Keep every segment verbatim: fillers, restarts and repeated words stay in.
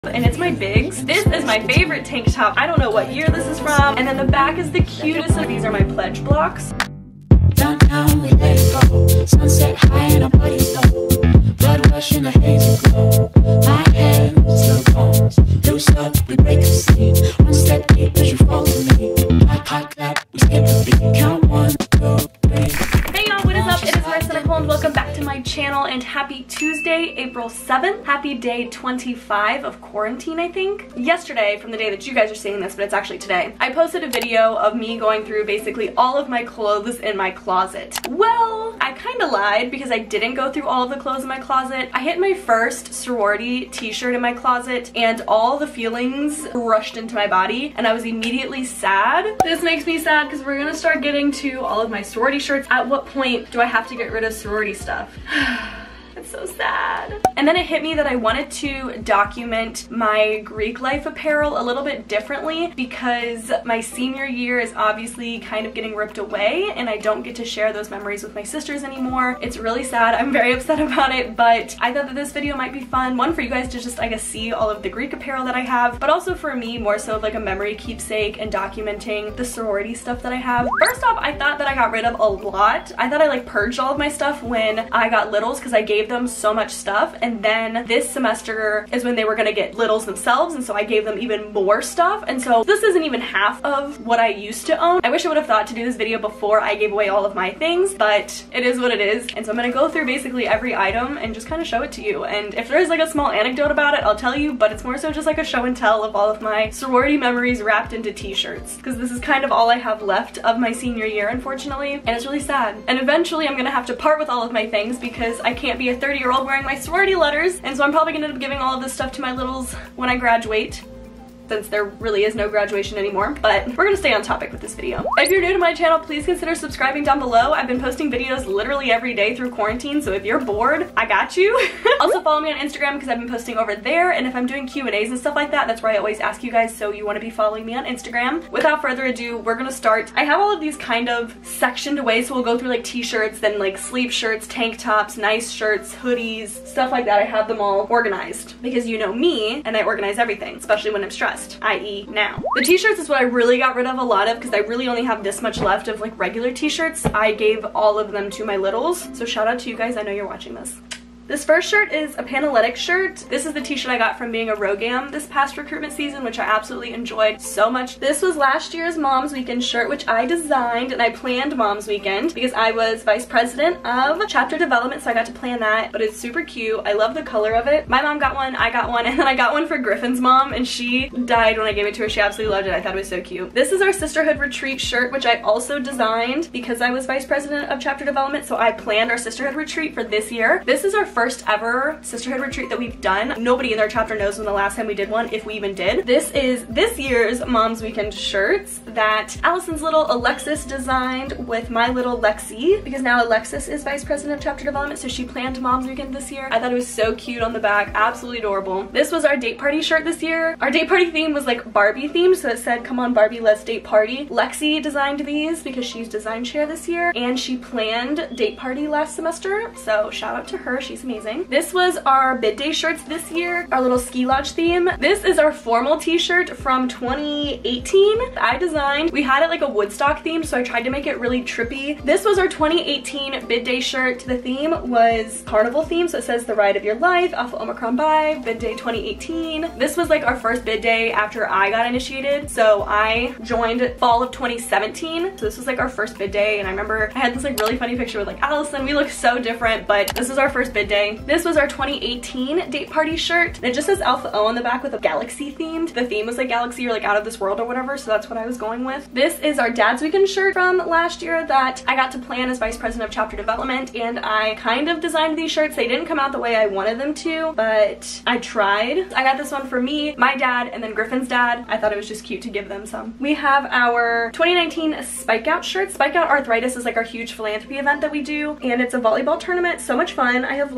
And it's my bigs. This is my favorite tank top. I don't know what year this is from. And then the back is the cutest. So these are my pledge blocks. Downtown, we let it go. Sunset high and our bodies low. Blood rush in a hazy glow. My hands, the bones. Loose up, we break the scene. One step deep as you fall to me. Hot, hot clap, we skip the beat. Count one, two, three. Hey y'all, what is up? It is Marissa, Nicole, and welcome back to my channel. And happy Tuesday, April seventh. Happy day twenty-five of quarantine, I think. Yesterday, from the day that you guys are seeing this, but it's actually today, I posted a video of me going through basically all of my clothes in my closet. Well, I kind of lied because I didn't go through all of the clothes in my closet. I hit my first sorority t-shirt in my closet and all the feelings rushed into my body and I was immediately sad. This makes me sad because we're gonna start getting to all of my sorority shirts. At what point do I have to get rid of sorority stuff? It's so sad. And then it hit me that I wanted to document my Greek life apparel a little bit differently because my senior year is obviously kind of getting ripped away and I don't get to share those memories with my sisters anymore. It's really sad. I'm very upset about it, but I thought that this video might be fun. One, for you guys to just, I guess, see all of the Greek apparel that I have, but also for me, more so like a memory keepsake and documenting the sorority stuff that I have. First off, I thought that I got rid of a lot. I thought I like purged all of my stuff when I got littles because I gave them so much stuff, and then this semester is when they were gonna get littles themselves, and so I gave them even more stuff, and so this isn't even half of what I used to own. I wish I would have thought to do this video before I gave away all of my things, but it is what it is, and so I'm gonna go through basically every item and just kind of show it to you. And if there's like a small anecdote about it, I'll tell you, but it's more so just like a show and tell of all of my sorority memories wrapped into t-shirts, because this is kind of all I have left of my senior year, unfortunately, and it's really sad. And eventually I'm gonna have to part with all of my things because I can't be a thirty year old wearing my sorority letters, and so I'm probably gonna end up giving all of this stuff to my littles when I graduate, since there really is no graduation anymore. But we're gonna stay on topic with this video. If you're new to my channel, please consider subscribing down below. I've been posting videos literally every day through quarantine, so if you're bored, I got you. Also follow me on Instagram because I've been posting over there, and if I'm doing Q and A's and stuff like that, that's where I always ask you guys, so you want to be following me on Instagram. Without further ado, we're gonna start. I have all of these kind of sectioned away, so we'll go through like t-shirts, then like sleeve shirts, tank tops, nice shirts, hoodies, stuff like that. I have them all organized because you know me, and I organize everything, especially when I'm stressed, that is now. The t-shirts is what I really got rid of a lot of because I really only have this much left of like regular t-shirts. I gave all of them to my littles, so shout out to you guys. I know you're watching this. This first shirt is a Panalytic shirt. This is the t-shirt I got from being a Rogam this past recruitment season, which I absolutely enjoyed so much. This was last year's Mom's Weekend shirt, which I designed, and I planned Mom's Weekend because I was vice president of chapter development, so I got to plan that, but it's super cute. I love the color of it. My mom got one, I got one, and then I got one for Griffin's mom, and she died when I gave it to her. She absolutely loved it. I thought it was so cute. This is our Sisterhood Retreat shirt, which I also designed because I was vice president of chapter development, so I planned our Sisterhood Retreat for this year. This is our first First ever Sisterhood Retreat that we've done. Nobody in our chapter knows when the last time we did one, if we even did. This is this year's Mom's Weekend shirts that Allison's little Alexis designed with my little Lexi, because now Alexis is vice president of chapter development, so she planned Mom's Weekend this year. I thought it was so cute on the back, absolutely adorable. This was our date party shirt this year. Our date party theme was like Barbie themed, so it said, "Come on Barbie, let's date party." Lexi designed these because she's design chair this year, and she planned date party last semester, so shout out to her, she's amazing. This was our bid day shirts this year, our little ski lodge theme. This is our formal t-shirt from twenty eighteen. I designed, we had it like a Woodstock theme, so I tried to make it really trippy. This was our twenty eighteen bid day shirt. The theme was carnival theme, so it says the ride of your life, Alpha Omicron Pi, bid day twenty eighteen. This was like our first bid day after I got initiated, so I joined fall of twenty seventeen. So this was like our first bid day, and I remember I had this like really funny picture with like Allison. We look so different, but this was our first bid day. This was our twenty eighteen date party shirt, and it just says Alpha O on the back with a galaxy themed. The theme was like galaxy or like out of this world or whatever, so that's what I was going with. This is our Dad's Weekend shirt from last year that I got to plan as vice president of chapter development, and I kind of designed these shirts. They didn't come out the way I wanted them to, but I tried. I got this one for me, my dad, and then Griffin's dad. I thought it was just cute to give them some. We have our twenty nineteen Spike Out shirt. Spike Out Arthritis is like our huge philanthropy event that we do, and it's a volleyball tournament. So much fun. I have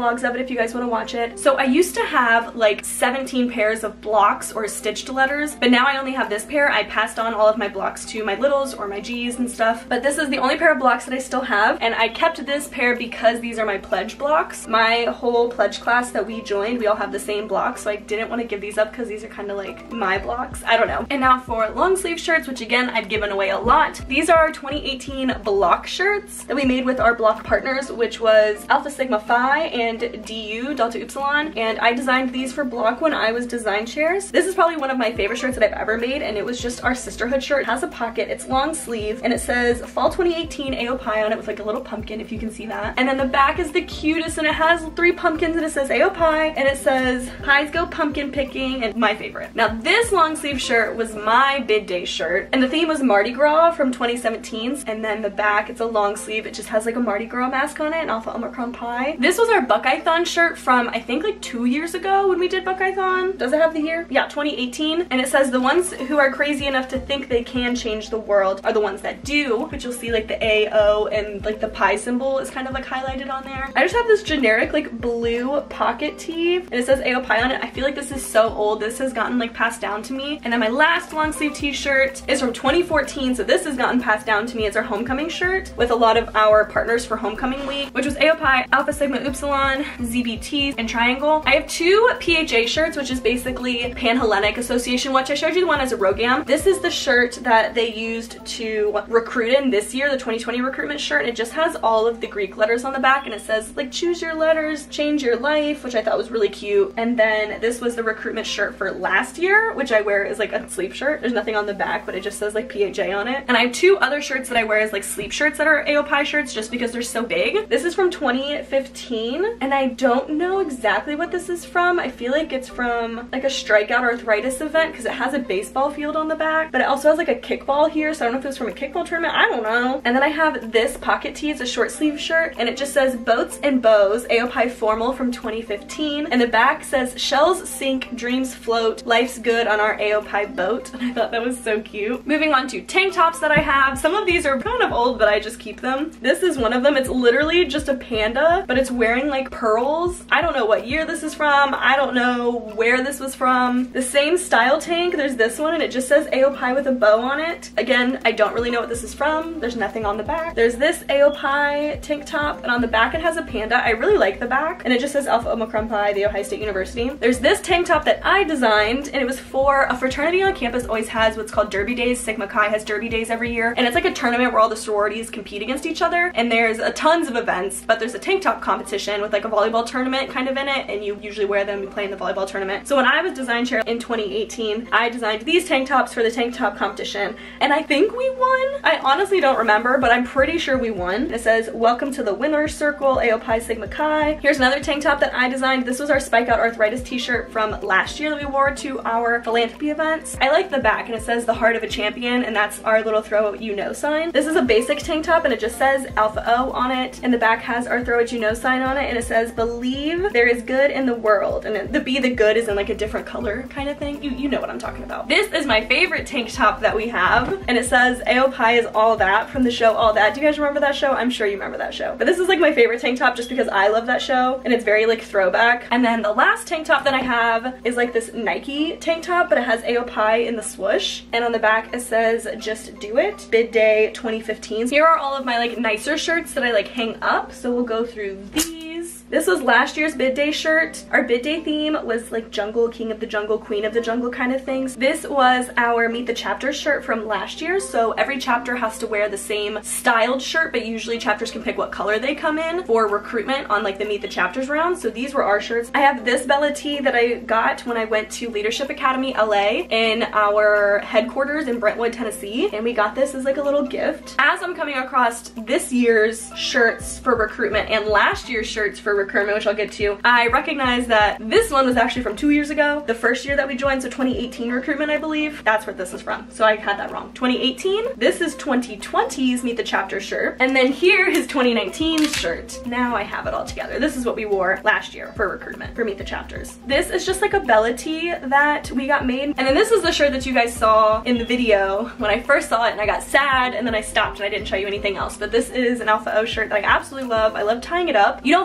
vlogs of it if you guys want to watch it. So I used to have like seventeen pairs of blocks or stitched letters, but now I only have this pair. I passed on all of my blocks to my littles or my G's and stuff, but this is the only pair of blocks that I still have, and I kept this pair because these are my pledge blocks. My whole pledge class that we joined, we all have the same blocks, so I didn't want to give these up because these are kind of like my blocks. I don't know. And now for long sleeve shirts, which again I've given away a lot. These are twenty eighteen block shirts that we made with our block partners, which was Alpha Sigma Phi and D U Delta Upsilon, and I designed these for block when I was design chairs. This is probably one of my favorite shirts that I've ever made, and it was just our sisterhood shirt. It has a pocket, it's long sleeve, and it says Fall twenty eighteen A O Pi on it with like a little pumpkin, if you can see that. And then the back is the cutest, and it has three pumpkins, and it says A O Pi, and it says Pies Go Pumpkin Picking, and my favorite. Now this long sleeve shirt was my bid day shirt, and the theme was Mardi Gras from twenty seventeen's, and then the back, it's a long sleeve, it just has like a Mardi Gras mask on it, and Alpha Omicron Pi. This was our Buckeye-thon shirt from I think like two years ago when we did Buckeye-thon. Does it have the year? Yeah, twenty eighteen, and it says the ones who are crazy enough to think they can change the world are the ones that do, which you'll see like the A, O, and like the pi symbol is kind of like highlighted on there. I just have this generic like blue pocket tee, and it says A O Pi on it. I feel like this is so old. This has gotten like passed down to me. And then my last long sleeve t-shirt is from twenty fourteen, so this has gotten passed down to me. It's our homecoming shirt with a lot of our partners for homecoming week, which was A O Pi, Alpha Sigma Upsilon, Z B T, and Triangle. I have two P H A shirts, which is basically Pan-Hellenic Association, which I showed you the one as a Rogam. This is the shirt that they used to recruit in this year, the twenty twenty recruitment shirt, and it just has all of the Greek letters on the back, and it says like choose your letters, change your life, which I thought was really cute. And then this was the recruitment shirt for last year, which I wear as like a sleeve shirt. There's nothing on the back, but it just says like P H A on it. And I have two other shirts that I wear as like sleeve shirts that are A O Pi shirts just because they're so big. This is from twenty fifteen, and I don't know exactly what this is from. I feel like it's from like a strikeout arthritis event because it has a baseball field on the back, but it also has like a kickball here, so I don't know if it was from a kickball tournament. I don't know. And then I have this pocket tee. It's a short sleeve shirt, and it just says Boats and Bows, A O Pi Formal from twenty fifteen, and the back says Shells Sink, Dreams Float, Life's Good on our A O Pi boat, and I thought that was so cute. Moving on to tank tops that I have. Some of these are kind of old, but I just keep them. This is one of them. It's literally just a panda, but it's wearing like pearls. I don't know what year this is from. I don't know where this was from. The same style tank, there's this one, and it just says A O Pi with a bow on it. Again, I don't really know what this is from. There's nothing on the back. There's this A O Pi tank top, and on the back it has a panda. I really like the back, and it just says Alpha Omicron Pi, The Ohio State University. There's this tank top that I designed, and it was for a fraternity on campus always has what's called Derby Days. Sigma Chi has Derby Days every year, and it's like a tournament where all the sororities compete against each other, and there's a tons of events, but there's a tank top competition with like a volleyball tournament kind of in it, and you usually wear them, you play in the volleyball tournament. So when I was design chair in twenty eighteen, I designed these tank tops for the tank top competition, and I think we won. I honestly don't remember, but I'm pretty sure we won. It says welcome to the winner's circle, A O Pi Sigma Chi. Here's another tank top that I designed. This was our Spike Out Arthritis t-shirt from last year that we wore to our philanthropy events. I like the back, and it says the heart of a champion, and that's our little throw what you know sign. This is a basic tank top, and it just says Alpha O on it, and the back has our throw what you know sign on it, and it says believe there is good in the world, and the be the good is in like a different color kind of thing. You, you know what I'm talking about. This is my favorite tank top that we have, and it says A O Pi is all that from the show All That. Do you guys remember that show? I'm sure you remember that show. But this is like my favorite tank top just because I love that show, and it's very like throwback. And then the last tank top that I have is like this Nike tank top, but it has A O Pi in the swoosh, and on the back it says just do it, bid day twenty fifteen. Here are all of my like nicer shirts that I like hang up, so we'll go through these. This was last year's bid day shirt. Our bid day theme was like jungle, king of the jungle, queen of the jungle kind of things. This was our meet the chapters shirt from last year, so every chapter has to wear the same styled shirt, but usually chapters can pick what color they come in for recruitment on like the meet the chapters round. So these were our shirts. I have this Bella tee that I got when I went to Leadership Academy L A in our headquarters in Brentwood, Tennessee, and we got this as like a little gift. As I'm coming across this year's shirts for recruitment and last year's shirts for recruitment, which I'll get to, I recognize that this one was actually from two years ago, the first year that we joined, so twenty eighteen recruitment, I believe. That's where this is from, so I had that wrong. twenty eighteen, this is twenty twenty's Meet the Chapter shirt, and then here is twenty nineteen's shirt. Now I have it all together. This is what we wore last year for recruitment, for Meet the Chapters. This is just like a Bella tee that we got made, and then this is the shirt that you guys saw in the video when I first saw it, and I got sad, and then I stopped and I didn't show you anything else, but this is an Alpha O shirt that I absolutely love. I love tying it up. You don't think it says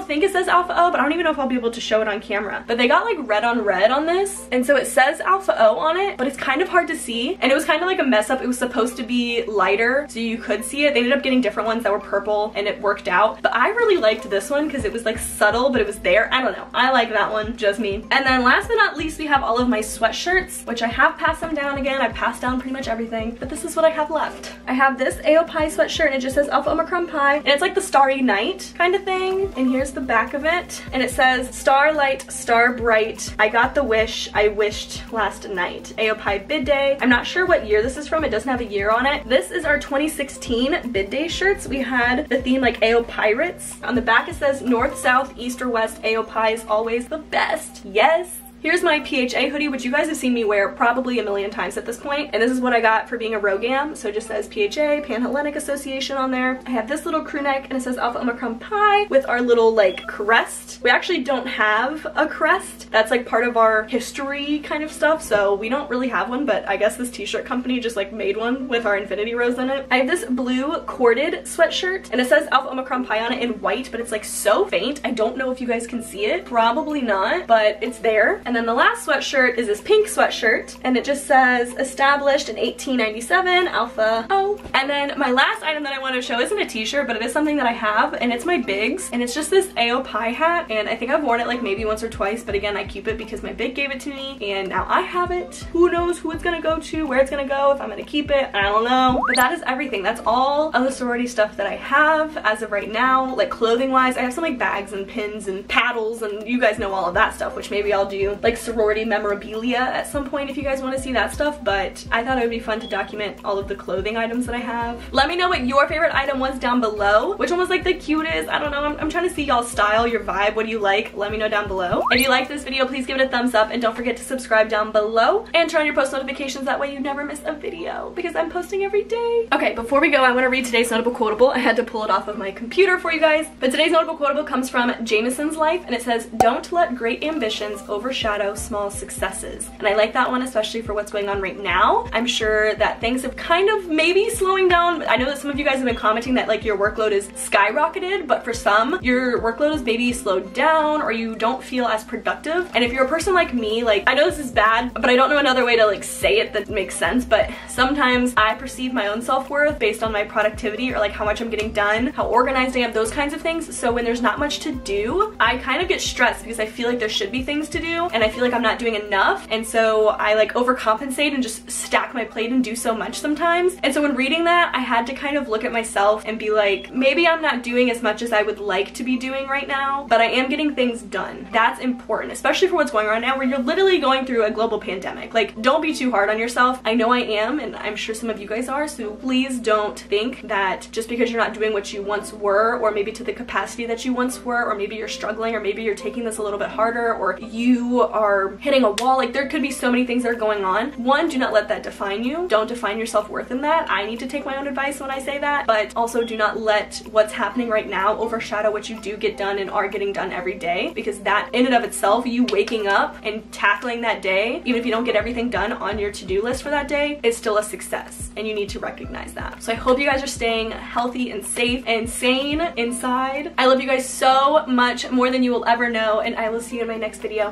says Alpha O, but I don't even know if I'll be able to show it on camera. But they got like red on red on this, and so it says Alpha O on it, but it's kind of hard to see, and it was kind of like a mess up. It was supposed to be lighter so you could see it. They ended up getting different ones that were purple and it worked out, but I really liked this one because it was like subtle, but it was there. I don't know, I like that one, just me. And then last but not least, we have all of my sweatshirts, which I have passed them down again. I passed down pretty much everything, but this is what I have left. I have this A O Pi sweatshirt, and it just says Alpha Omicron Pi, and it's like the Starry Night kind of thing, and here's the back of it, and it says Starlight, Star Bright, I got the wish I wished last night. A O Pi bid day. I'm not sure what year this is from. It doesn't have a year on it. This is our twenty sixteen bid day shirts. We had the theme like A O Pirates. On the back it says North, South, East, or West, A O Pi is always the best. Yes. Here's my P H A hoodie, which you guys have seen me wear probably a million times at this point, and this is what I got for being a Rogam. So it just says P H A, Pan-Hellenic Association on there. I have this little crew neck, and it says Alpha Omicron Pi with our little like crest. We actually don't have a crest. That's like part of our history kind of stuff, so we don't really have one, but I guess this t-shirt company just like made one with our infinity rose in it. I have this blue corded sweatshirt, and it says Alpha Omicron Pi on it in white, but it's like so faint. I don't know if you guys can see it. Probably not, but it's there. And then the last sweatshirt is this pink sweatshirt, and it just says established in eighteen ninety-seven, Alpha O. And then my last item that I want to show isn't a t-shirt, but it is something that I have, and it's my Bigs, and it's just this A O Pi hat, and I think I've worn it like maybe once or twice, but again, I keep it because my Big gave it to me, and now I have it. Who knows who it's gonna go to, where it's gonna go, if I'm gonna keep it, I don't know. But that is everything. That's all of the sorority stuff that I have as of right now, like clothing wise. I have some like bags and pins and paddles, and you guys know all of that stuff, which maybe I'll do like sorority memorabilia at some point if you guys want to see that stuff, but I thought it would be fun to document all of the clothing items that I have. Let me know what your favorite item was down below. Which one was like the cutest? I don't know. I'm, I'm trying to see y'all's style, your vibe. What do you like? Let me know down below. If you like this video, please give it a thumbs up, and don't forget to subscribe down below and turn on your post notifications. That way you never miss a video because I'm posting every day. Okay, before we go, I want to read today's notable quotable. I had to pull it off of my computer for you guys, but today's notable quotable comes from Jameson's Life, and it says, "Don't let great ambitions overshadow small successes." And I like that one, especially for what's going on right now. I'm sure that things have kind of maybe slowing down. I know that some of you guys have been commenting that like your workload is skyrocketed, but for some, your workload is maybe slowed down, or you don't feel as productive. And if you're a person like me, like I know this is bad, but I don't know another way to like say it that makes sense, but sometimes I perceive my own self-worth based on my productivity or like how much I'm getting done, how organized I am, those kinds of things. So when there's not much to do, I kind of get stressed because I feel like there should be things to do, and I feel like I'm not doing enough, and so I like overcompensate and just stack my plate and do so much sometimes. And so when reading that, I had to kind of look at myself and be like, maybe I'm not doing as much as I would like to be doing right now, but I am getting things done. That's important, especially for what's going on now, where you're literally going through a global pandemic. Like, don't be too hard on yourself. I know I am, and I'm sure some of you guys are, so please don't think that just because you're not doing what you once were, or maybe to the capacity that you once were, or maybe you're struggling, or maybe you're taking this a little bit harder, or you are hitting a wall. Like, there could be so many things that are going on. One, do not let that define you. Don't define your self-worth in that. I need to take my own advice when I say that, but also do not let what's happening right now overshadow what you do get done and are getting done every day, because that in and of itself, you waking up and tackling that day, even if you don't get everything done on your to-do list for that day, is still a success, and you need to recognize that. So I hope you guys are staying healthy and safe and sane inside. I love you guys so much, more than you will ever know, and I will see you in my next video.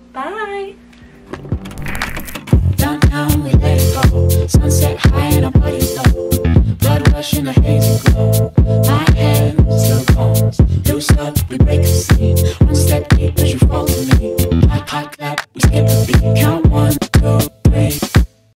Bye! Downtown we let it go. Sunset high and our bodies low. Blood rush in a hazy glow.